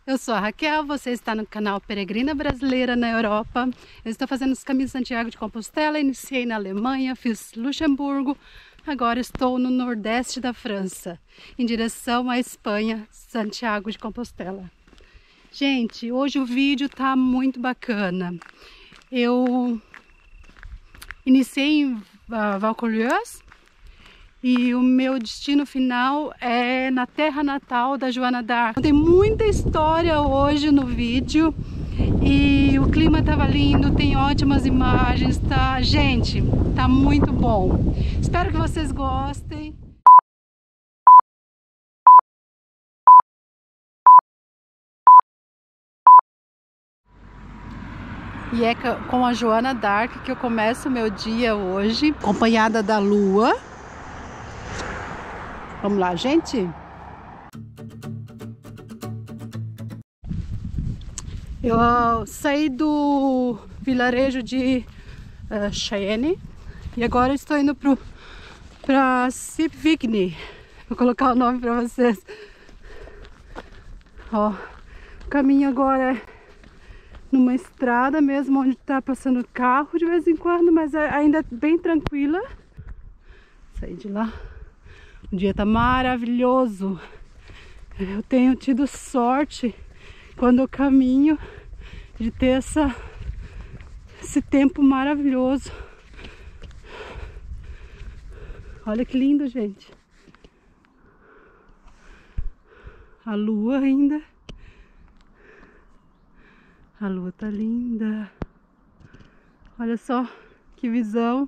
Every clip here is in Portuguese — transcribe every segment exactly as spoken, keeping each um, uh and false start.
Eu sou a Raquel, você está no canal Peregrina Brasileira na Europa. Eu estou fazendo os caminhos de Santiago de Compostela, iniciei na Alemanha, fiz Luxemburgo, agora estou no nordeste da França, em direção à Espanha, Santiago de Compostela. Gente, hoje o vídeo tá muito bacana. Eu iniciei em uh, Vaucouleurs e o meu destino final é na terra natal da Joana d'Arc. Tem muita história hoje no vídeo e o clima tava lindo, tem ótimas imagens, tá? Gente, tá muito bom. Espero que vocês gostem. E é com a Joana d'Arc que eu começo o meu dia hoje, acompanhada da lua. Vamos lá, gente? Eu uh, saí do vilarejo de uh, Cheyenne e agora estou indo para Sipvigny. Vou colocar o nome para vocês. Ó, o caminho agora é numa estrada mesmo, onde está passando carro de vez em quando, mas é ainda bem tranquila. Saí de lá. O dia tá maravilhoso. Eu tenho tido sorte quando eu caminho de ter essa, esse tempo maravilhoso. Olha que lindo, gente. A lua ainda. A lua tá linda. Olha só que visão.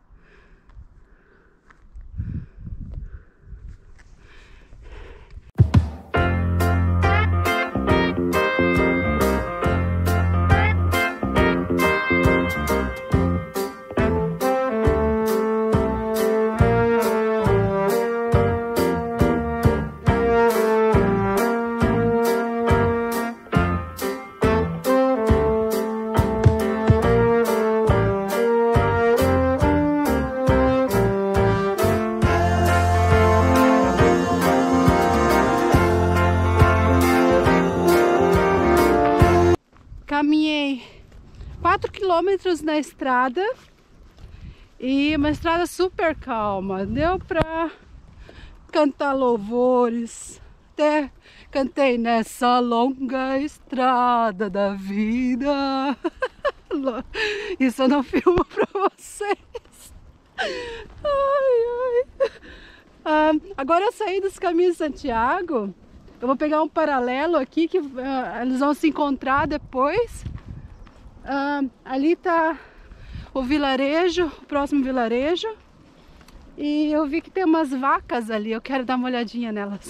Caminhei quatro quilômetros na estrada e uma estrada super calma. Deu pra cantar louvores. Até cantei nessa longa estrada da vida. Isso eu não filmo pra vocês. Ai, ai. Ah, agora eu saí dos caminhos de Santiago. Eu vou pegar um paralelo aqui que uh, eles vão se encontrar depois. Uh, ali tá o vilarejo, o próximo vilarejo. E eu vi que tem umas vacas ali, eu quero dar uma olhadinha nelas.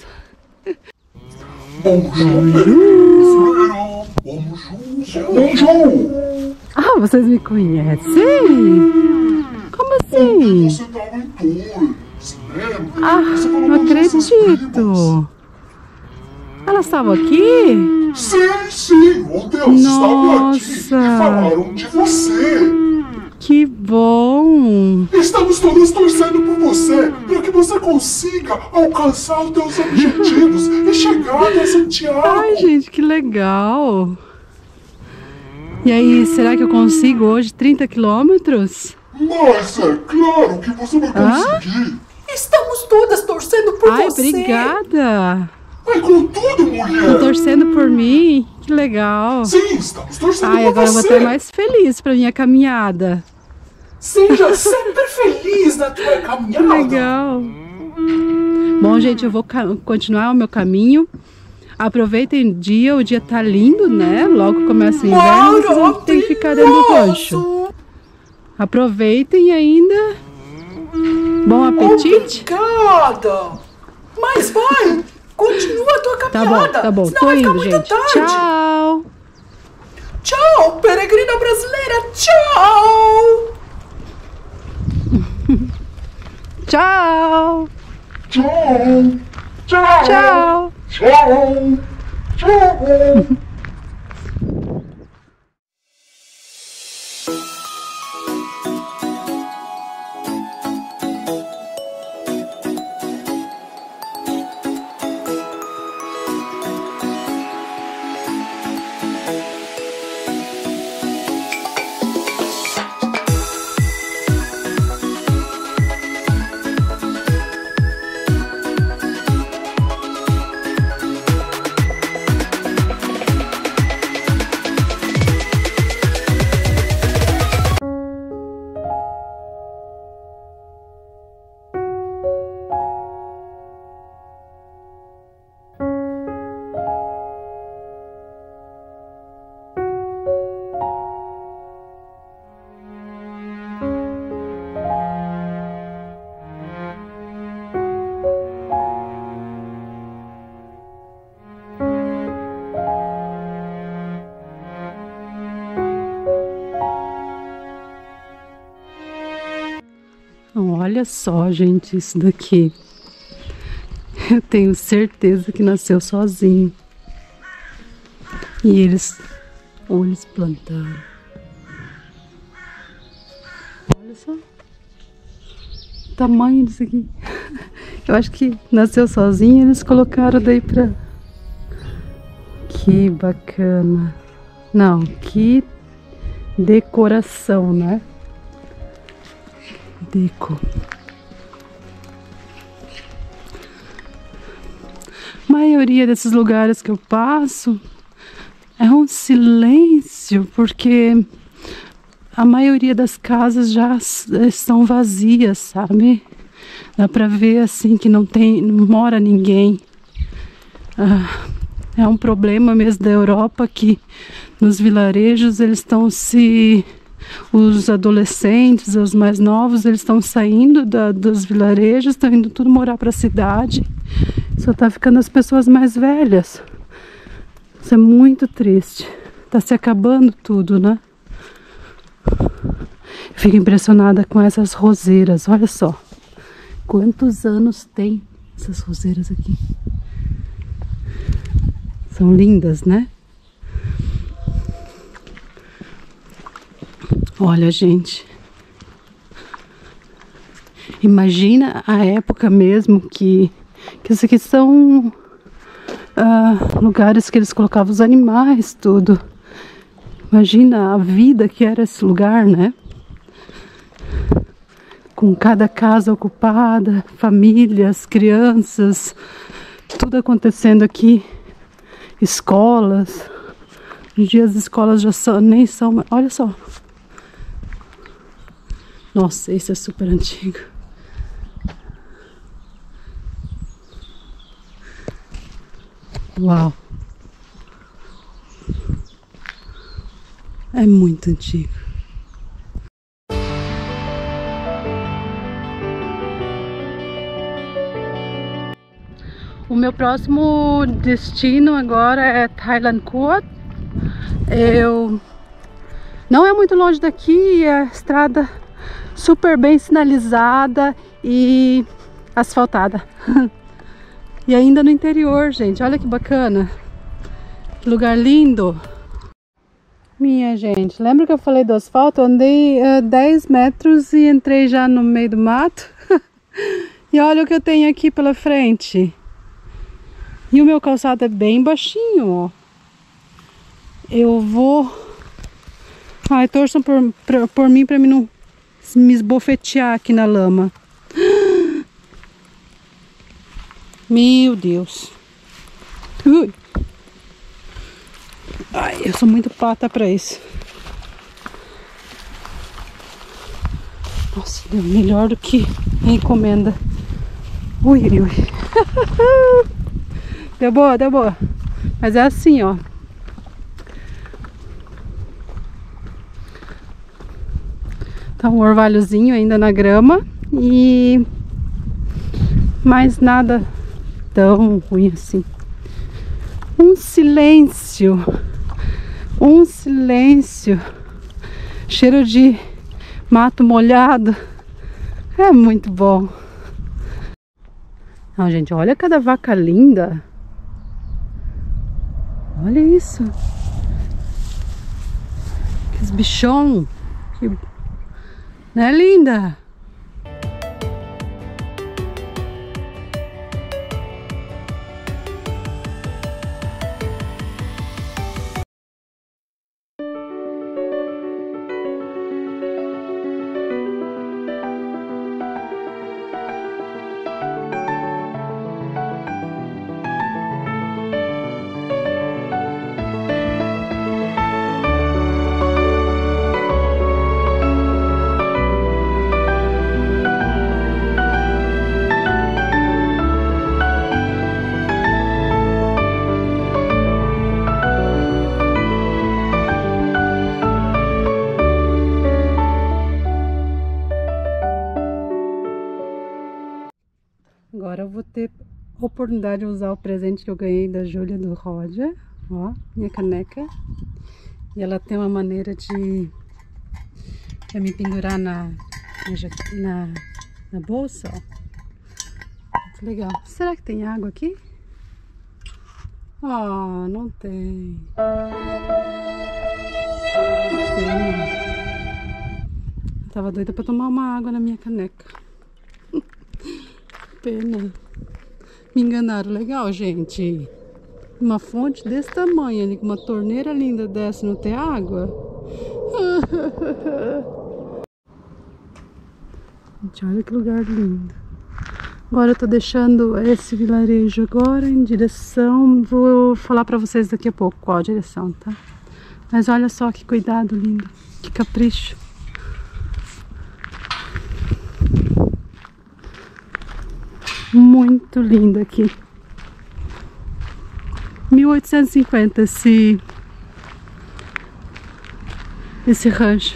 Bonjour! Bonjour! Bonjour! Ah, vocês me conhecem? Como assim? Você tava em Tours, lembra? Ah, não acredito! Elas estavam aqui? Sim, sim, ontem elas estavam aqui e falaram de você. Que bom! Estamos todos torcendo por você, para que você consiga alcançar os seus objetivos e chegar a Santiago. Ai, gente, que legal! E aí, será que eu consigo hoje trinta quilômetros? Mas é claro que você vai conseguir. Ah? Estamos todas torcendo por Ai, você. Ai, obrigada! Vai com tudo, mulher! Estão torcendo por mim? Que legal! Sim, estamos torcendo Ai, por agora você! Eu vou estar mais feliz para minha caminhada. Seja sempre feliz na tua caminhada! Que legal! Bom, gente, eu vou continuar o meu caminho. Aproveitem o dia, o dia tá lindo, né? Logo começa o inverno, vocês vão ter que ficar dentro do rancho. Aproveitem ainda. Bom apetite! Obrigada! Mas vai! Continua a tua caminhada. Tá bom, tá bom. Tô indo, gente. Tarde. Tchau. Tchau, peregrina brasileira. Tchau. Tchau. Tchau. Tchau. Tchau. Tchau. olha só, gente, isso daqui. Eu tenho certeza que nasceu sozinho. E eles, ou eles plantaram. Olha só o tamanho disso aqui. Eu acho que nasceu sozinho e eles colocaram daí pra... Que bacana. Não, que decoração, né? Deco. A maioria desses lugares que eu passo é um silêncio, porque a maioria das casas já estão vazias, sabe? Dá pra ver assim que não tem, não mora ninguém. Ah, é um problema mesmo da Europa que nos vilarejos eles estão se... Os adolescentes, os mais novos, eles estão saindo da, dos vilarejos, estão indo tudo morar para a cidade. Só tá ficando as pessoas mais velhas. Isso é muito triste. Tá se acabando tudo, né? Eu fico impressionada com essas roseiras. Olha só. Quantos anos tem essas roseiras aqui? São lindas, né? Olha, gente, imagina a época mesmo que, que isso aqui são uh, lugares que eles colocavam os animais, tudo. Imagina a vida que era esse lugar, né? Com cada casa ocupada, famílias, crianças, tudo acontecendo aqui, escolas. Hoje em dia as escolas já são, nem são, olha só. Nossa, esse é super antigo. Uau! É muito antigo. O meu próximo destino agora é Thailand Koat. Eu... Não é muito longe daqui, é a estrada super bem sinalizada e asfaltada. E ainda no interior, gente. Olha que bacana. Que lugar lindo. Minha gente, lembra que eu falei do asfalto? Eu andei uh, dez metros e entrei já no meio do mato. E olha o que eu tenho aqui pela frente. E o meu calçado é bem baixinho, ó. Eu vou... Ai, torçam por, por, por mim pra mim não me esbofetear aqui na lama. Meu Deus. Ui. Ai, eu sou muito pata pra isso. Nossa, deu melhor do que a encomenda. Ui, ui, ui. Deu boa, deu boa. Mas é assim, ó. Tá um orvalhozinho ainda na grama. E... mais nada tão ruim assim. Um silêncio. Um silêncio. Cheiro de mato molhado. É muito bom. Não, gente, olha cada vaca linda. Olha isso. Que bichão. Que... Não é linda? Agora eu vou ter oportunidade de usar o presente que eu ganhei da Júlia do Roger. Ó, minha caneca. E ela tem uma maneira de, de me pendurar na, na, na na bolsa, ó. Muito legal. Será que tem água aqui? Ah, não tem. Pena. Eu tava doida pra tomar uma água na minha caneca. Pena. Me enganaram legal, gente. Uma fonte desse tamanho ali, com uma torneira linda dessa, não tem água? Gente, olha que lugar lindo. Agora eu tô deixando esse vilarejo agora em direção... Vou falar pra vocês daqui a pouco qual a direção, tá? Mas olha só que cuidado lindo. Que capricho. Muito lindo aqui. mil oitocentos e cinquenta esse... Esse rancho.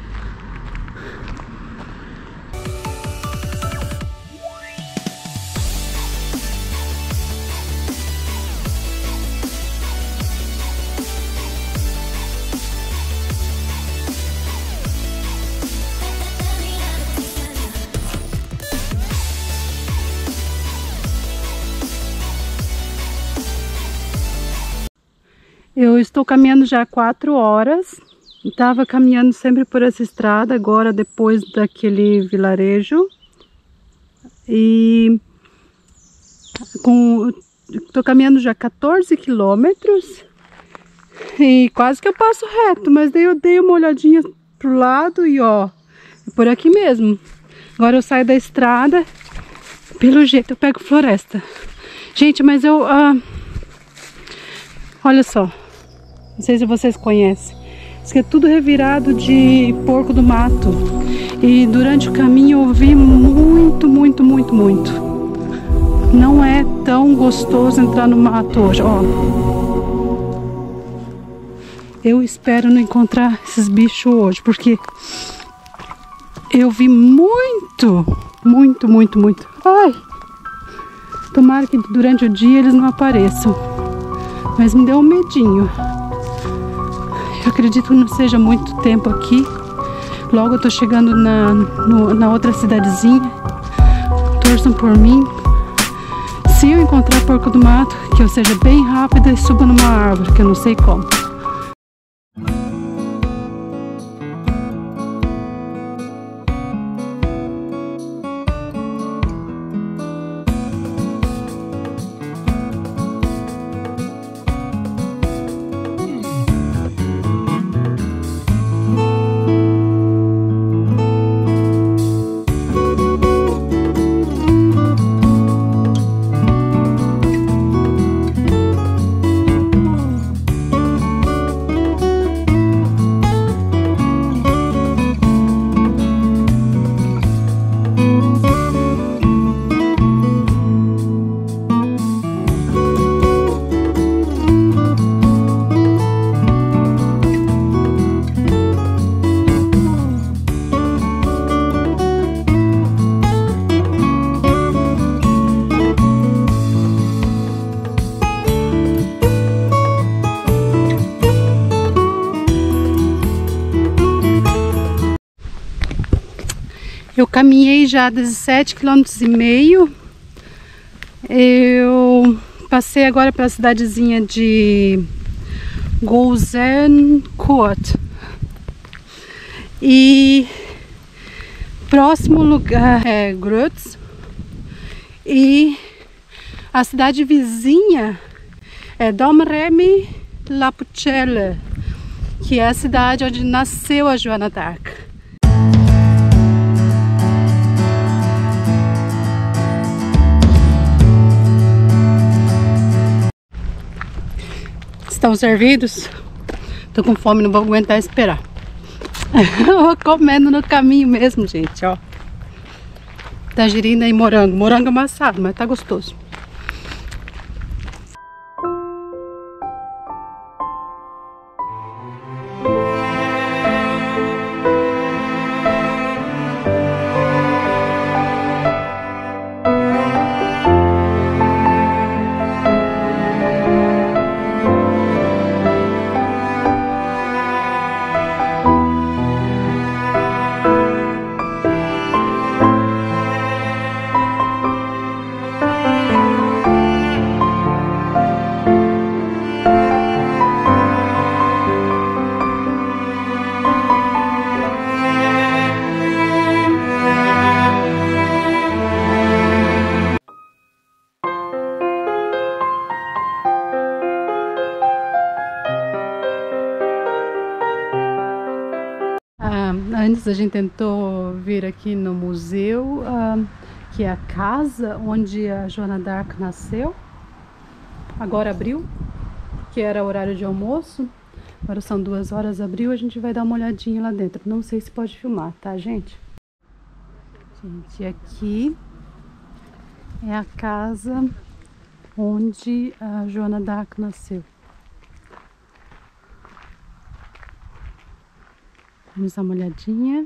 Eu estou caminhando já há quatro horas. Estava caminhando sempre por essa estrada, agora depois daquele vilarejo. E estou caminhando já quatorze quilômetros. E quase que eu passo reto, mas daí eu dei uma olhadinha pro lado e ó, é por aqui mesmo. Agora eu saio da estrada, pelo jeito eu pego floresta. Gente, mas eu... Ah, olha só. Não sei se vocês conhecem. Isso aqui é tudo revirado de porco do mato. E durante o caminho eu ouvi muito, muito, muito, muito. Não é tão gostoso entrar no mato hoje, ó. Eu espero não encontrar esses bichos hoje, porque eu vi muito, muito, muito, muito. Ai! Tomara que durante o dia eles não apareçam. Mas me deu um medinho. Eu acredito que não seja muito tempo aqui. Logo eu tô chegando na, no, na outra cidadezinha. Torçam por mim. Se eu encontrar porco do mato, que eu seja bem rápida e suba numa árvore, que eu não sei como. Eu caminhei já dezessete quilômetros e meio. Eu passei agora pela cidadezinha de Gouzencourt. E próximo lugar é Grutz. E a cidade vizinha é Domremy-la-Pucelle, que é a cidade onde nasceu a Joana d'Arc. Estão servidos? Tô com fome, não vou aguentar esperar. Vou comendo no caminho mesmo, gente, ó. Tangerina e morango. Morango amassado, mas tá gostoso. Antes a gente tentou vir aqui no museu, uh, que é a casa onde a Joana d'Arc nasceu. Agora abriu, que era horário de almoço. Agora são duas horas, abriu, a gente vai dar uma olhadinha lá dentro. Não sei se pode filmar, tá, gente? Gente, aqui é a casa onde a Joana d'Arc nasceu. Vamos dar uma olhadinha.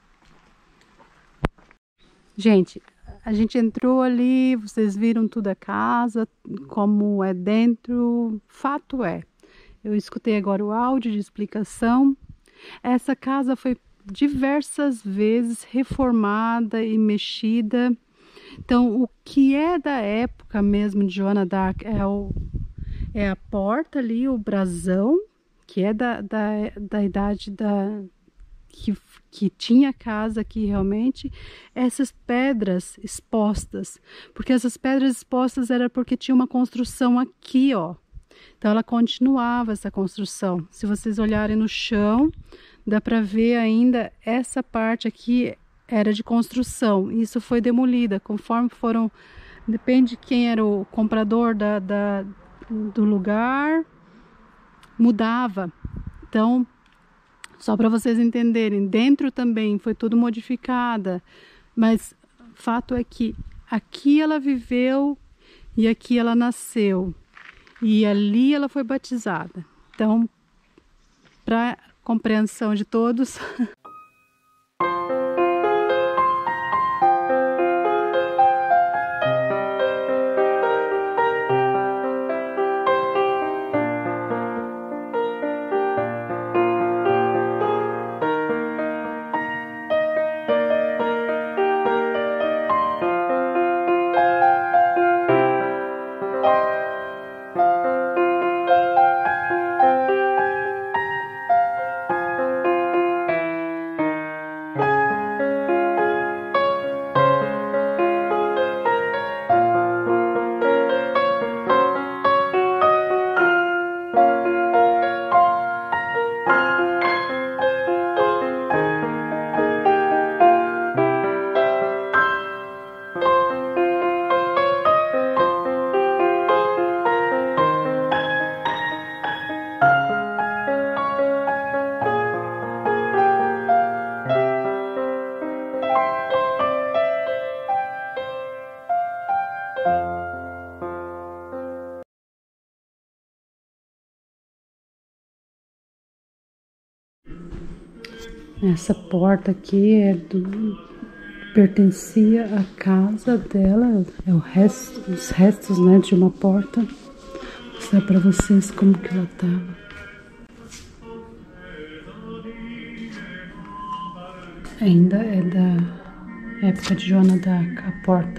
Gente, a gente entrou ali, vocês viram toda a casa, como é dentro. Fato é, eu escutei agora o áudio de explicação. Essa casa foi diversas vezes reformada e mexida. Então, o que é da época mesmo de Joana d'Arc é, o, é a porta ali, o brasão, que é da, da, da idade da... Que, que tinha casa aqui realmente, essas pedras expostas, porque essas pedras expostas era porque tinha uma construção aqui, ó. Então ela continuava essa construção. Se vocês olharem no chão, dá para ver ainda essa parte aqui era de construção. Isso foi demolida conforme foram, depende de quem era o comprador da, da, do lugar, mudava. Então, só para vocês entenderem, dentro também foi tudo modificada, mas fato é que aqui ela viveu e aqui ela nasceu e ali ela foi batizada. Então, para compreensão de todos, essa porta aqui é do, pertencia à casa dela, é o resto, os restos, né, de uma porta. Vou mostrar para vocês como que ela tava. Ainda é da época de Joana d'Arc, a porta.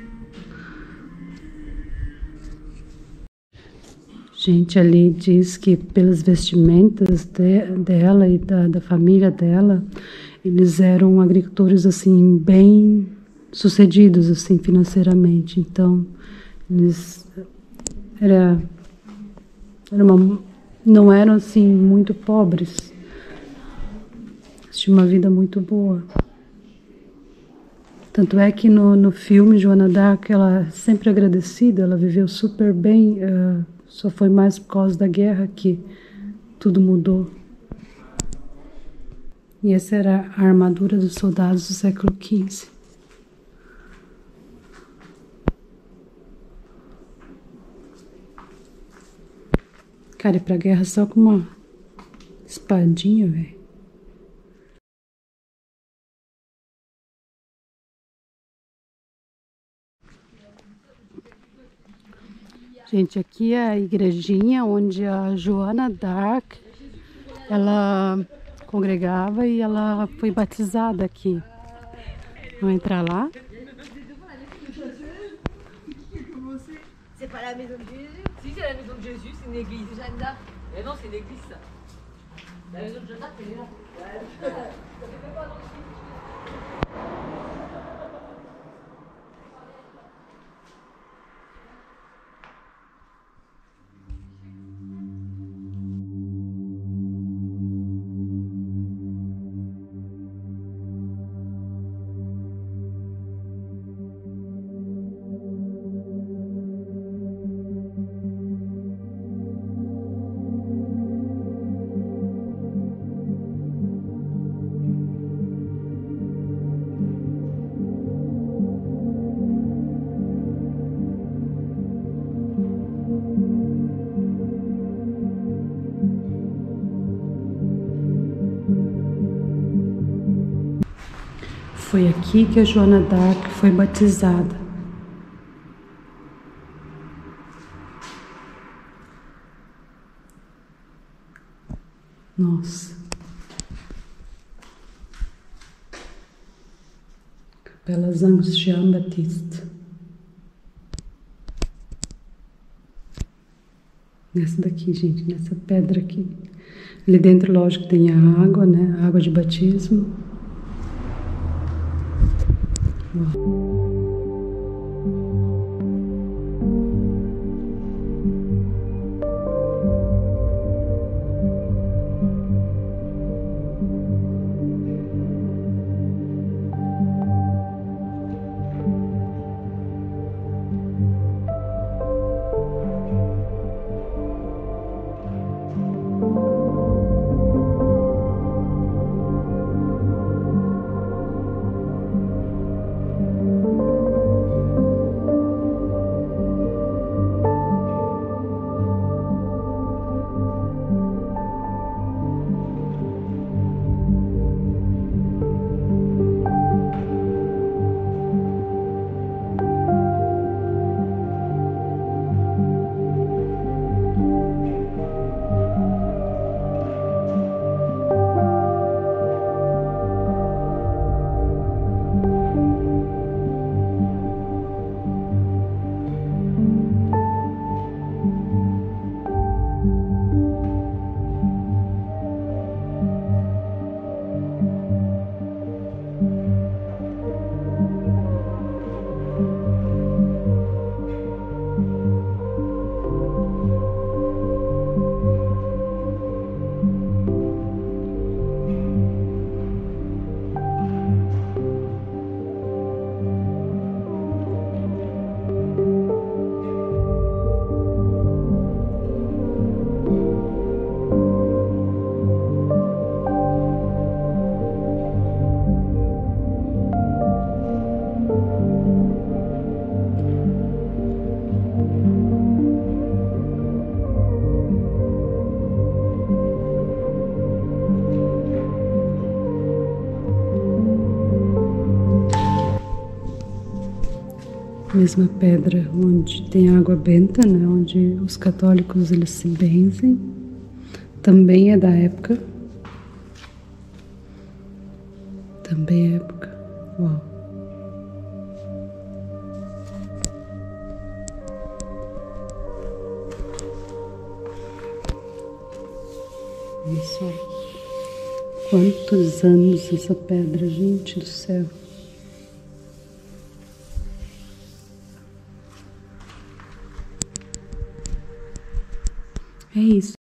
Gente, ali diz que pelas vestimentas de, dela e da, da família dela, eles eram agricultores assim bem sucedidos assim financeiramente. Então, eles era, era uma, não eram assim muito pobres. Tinha uma vida muito boa. Tanto é que no, no filme Joana d'Arc, ela é sempre agradecida, ela viveu super bem. Uh, Só foi mais por causa da guerra que tudo mudou. E essa era a armadura dos soldados do século quinze. Cara, ir pra guerra só com uma espadinha, velho. Gente, aqui é a igrejinha onde a Joana d'Arc, ela congregava e ela foi batizada aqui. Vamos entrar lá? C'est pas la maison de Jésus. Si, c'est la maison de Jésus, c'est une église. C'est Jeanne d'Arc. Mais non, c'est une église, ça. La maison de Jeanne d'Arc, elle est là. Ouais. Ça fait pas dans le film. Foi aqui que a Joana d'Arc foi batizada. Nossa. Capela Jean-Baptiste. Nessa daqui, gente, nessa pedra aqui. Ali dentro, lógico, tem a água, né? A água de batismo. Uau. Mesma pedra onde tem água benta, né? Onde os católicos eles se benzem. Também é da época. Também é época. Uau. Olha só. Quantos anos essa pedra, gente do céu. É isso.